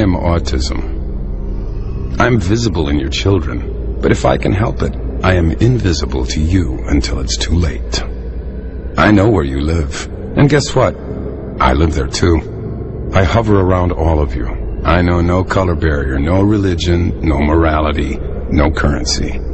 am autism. I'm visible in your children, but if I can help it, I am invisible to you until it's too late. I know where you live, and guess what? I live there too. I hover around all of you. I know no color barrier, no religion, no morality, no currency.